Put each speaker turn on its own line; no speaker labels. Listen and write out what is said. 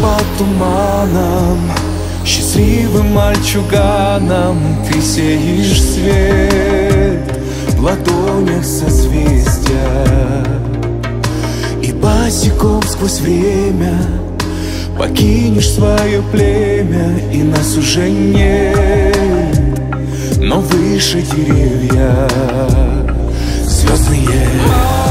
под туманом, счастливым мальчуганом ты сеешь свет в ладонях созвездия. И босиком сквозь время покинешь свое племя, и нас уже нет, но выше деревья звездные.